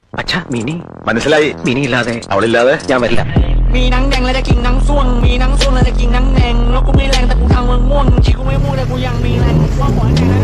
അച്ഛാ മിനി മനസ്സിലായി. മിനി ഇല്ലാതെ അവളില്ലാതെ ഞാൻ വരില്ല. มีหนังแดงและจะกินหนังส้วงมีหนังส้วงและจะกินหนังแดงแล้วกูไม่แรงแต่กูทางเมืองม่วงชีกูไม่มูแต่กูยังมีแรงว่าหัวใจนะ